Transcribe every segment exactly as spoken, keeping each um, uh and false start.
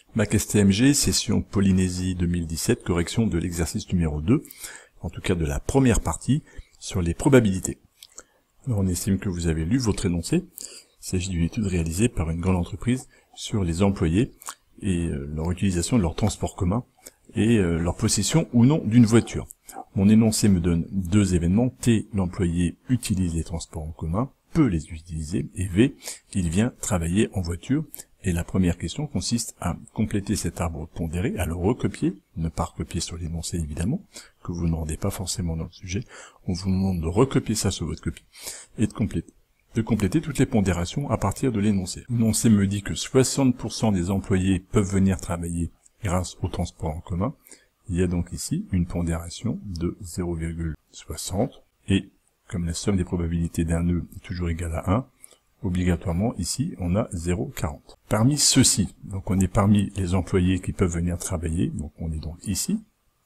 Bac S T M G, session Polynésie deux mille dix-sept, correction de l'exercice numéro deux, en tout cas de la première partie, sur les probabilités. Alors on estime que vous avez lu votre énoncé. Il s'agit d'une étude réalisée par une grande entreprise sur les employés et euh, leur utilisation de leur transport commun et euh, leur possession ou non d'une voiture. Mon énoncé me donne deux événements. T, l'employé utilise les transports en commun, peut les utiliser, et V, il vient travailler en voiture. Et la première question consiste à compléter cet arbre pondéré, à le recopier, ne pas recopier sur l'énoncé évidemment, que vous ne rendez pas forcément dans le sujet. On vous demande de recopier ça sur votre copie et de compléter. de compléter toutes les pondérations à partir de l'énoncé. L'énoncé me dit que soixante pour cent des employés peuvent venir travailler grâce au transport en commun. Il y a donc ici une pondération de zéro virgule soixante, et comme la somme des probabilités d'un nœud est toujours égale à un, obligatoirement ici on a zéro virgule quarante. Parmi ceux-ci, donc on est parmi les employés qui peuvent venir travailler, donc on est donc ici.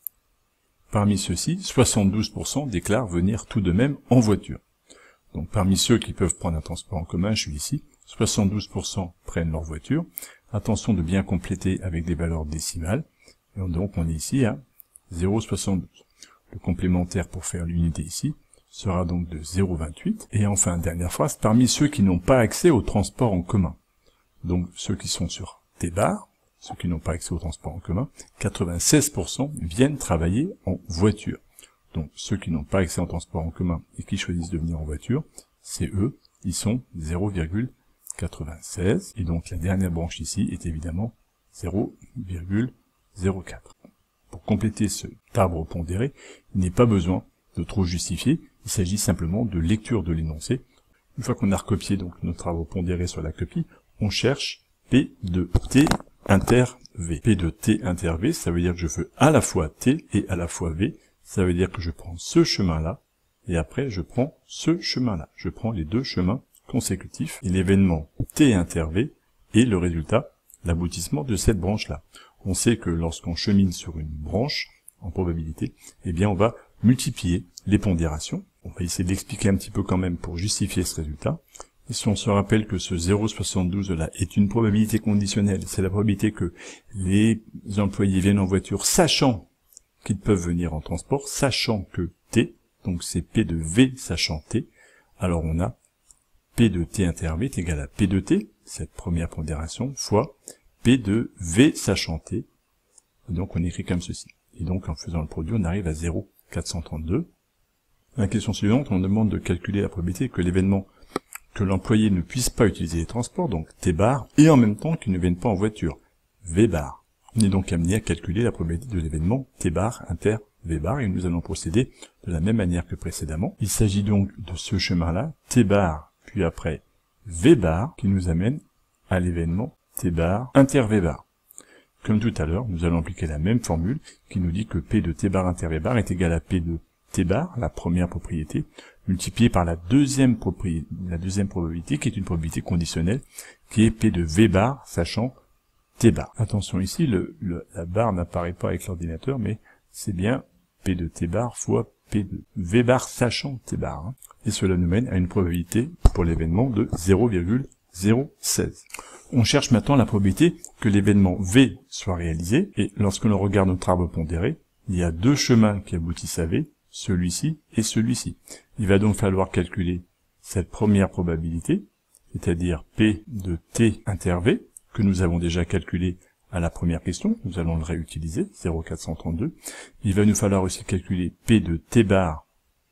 Parmi ceux-ci, soixante-douze pour cent déclarent venir tout de même en voiture. Donc parmi ceux qui peuvent prendre un transport en commun, je suis ici, soixante-douze pour cent prennent leur voiture. Attention de bien compléter avec des valeurs décimales. Et donc on est ici à zéro virgule soixante-douze. Le complémentaire pour faire l'unité ici sera donc de zéro virgule vingt-huit. Et enfin, dernière phrase, parmi ceux qui n'ont pas accès au transport en commun. Donc ceux qui sont sur T bar, ceux qui n'ont pas accès au transport en commun, quatre-vingt-seize pour cent viennent travailler en voiture. Donc ceux qui n'ont pas accès au transport en commun et qui choisissent de venir en voiture, c'est eux, ils sont zéro virgule quatre-vingt-seize. Et donc la dernière branche ici est évidemment zéro virgule zéro quatre. Pour compléter cet arbre pondéré, il n'est pas besoin de trop justifier, il s'agit simplement de lecture de l'énoncé. Une fois qu'on a recopié donc notre arbre pondéré sur la copie, on cherche P de T inter V. P de T inter V, ça veut dire que je veux à la fois T et à la fois V. Ça veut dire que je prends ce chemin-là, et après je prends ce chemin-là. Je prends les deux chemins consécutifs, et l'événement T inter V est le résultat, l'aboutissement de cette branche-là. On sait que lorsqu'on chemine sur une branche, en probabilité, eh bien on va multiplier les pondérations. On va essayer d'expliquer un petit peu quand même pour justifier ce résultat. Et si on se rappelle que ce zéro virgule soixante-douze là est une probabilité conditionnelle, c'est la probabilité que les employés viennent en voiture sachant qu'ils peuvent venir en transport, sachant que T, donc c'est P de V sachant T, alors on a P de T inter V est égal à P de T, cette première pondération, fois P de V sachant T, et donc on écrit comme ceci. Et donc en faisant le produit, on arrive à zéro virgule quatre cent trente-deux. La question suivante, on demande de calculer la probabilité que l'événement que l'employé ne puisse pas utiliser les transports, donc T bar, et en même temps qu'il ne vienne pas en voiture, V bar. On est donc amené à calculer la probabilité de l'événement T bar inter V bar, et nous allons procéder de la même manière que précédemment. Il s'agit donc de ce chemin-là, T bar, puis après V bar, qui nous amène à l'événement T bar inter V bar. Comme tout à l'heure, nous allons appliquer la même formule qui nous dit que P de T bar inter V bar est égal à P de T bar, la première propriété, multiplié par la deuxième propriété, la deuxième probabilité, qui est une probabilité conditionnelle, qui est P de V bar, sachant T bar. Attention ici, le, le, la barre n'apparaît pas avec l'ordinateur, mais c'est bien P de T bar fois P de V bar sachant T bar. Hein. Et cela nous mène à une probabilité pour l'événement de zéro virgule zéro seize. On cherche maintenant la probabilité que l'événement V soit réalisé, et lorsque l'on regarde notre arbre pondéré, il y a deux chemins qui aboutissent à V, celui-ci et celui-ci. Il va donc falloir calculer cette première probabilité, c'est-à-dire P de T inter V, que nous avons déjà calculé à la première question, nous allons le réutiliser, zéro virgule quatre cent trente-deux. Il va nous falloir aussi calculer P de T bar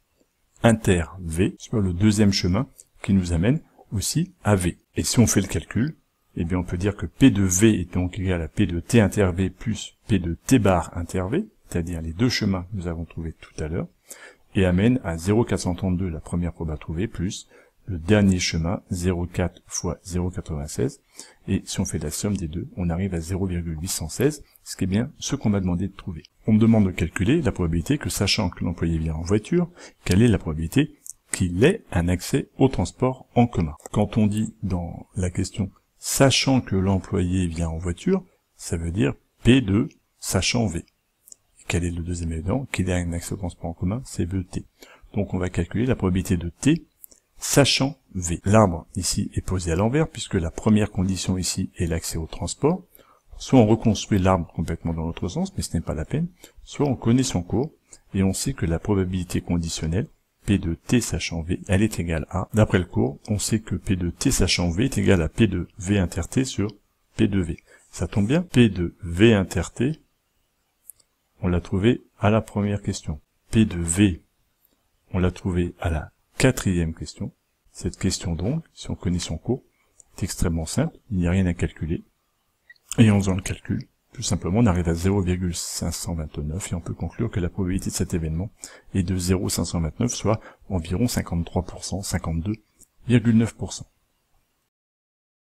inter V, sur le deuxième chemin, qui nous amène aussi à V. Et si on fait le calcul, eh bien on peut dire que P de V est donc égal à P de T inter V plus P de T bar inter V, c'est-à-dire les deux chemins que nous avons trouvés tout à l'heure, et amène à zéro virgule quatre cent trente-deux, la première proba trouvée, plus le dernier chemin, zéro virgule quatre fois zéro virgule quatre-vingt-seize, et si on fait la somme des deux, on arrive à zéro virgule huit cent seize, ce qui est bien ce qu'on m'a demandé de trouver. On me demande de calculer la probabilité que, sachant que l'employé vient en voiture, quelle est la probabilité qu'il ait un accès au transport en commun. Quand on dit dans la question « sachant que l'employé vient en voiture », ça veut dire P de sachant V. Et quel est le deuxième élément? Qu'il ait un accès au transport en commun, c'est V T. Donc on va calculer la probabilité de T sachant V. L'arbre ici est posé à l'envers puisque la première condition ici est l'accès au transport. soit on reconstruit l'arbre complètement dans l'autre sens, mais ce n'est pas la peine, soit on connaît son cours, et on sait que la probabilité conditionnelle, P de T sachant V, elle est égale à, d'après le cours, on sait que P de T sachant V est égal à P de V inter T sur P de V. Ça tombe bien, P de V inter T, on l'a trouvé à la première question. P de V, on l'a trouvé à la quatrième question. Cette question donc, si on connaît son cours, est extrêmement simple, il n'y a rien à calculer. Et en faisant le calcul, tout simplement, on arrive à zéro virgule cinq cent vingt-neuf et on peut conclure que la probabilité de cet événement est de zéro virgule cinq cent vingt-neuf, soit environ cinquante-trois pour cent, cinquante-deux virgule neuf pour cent.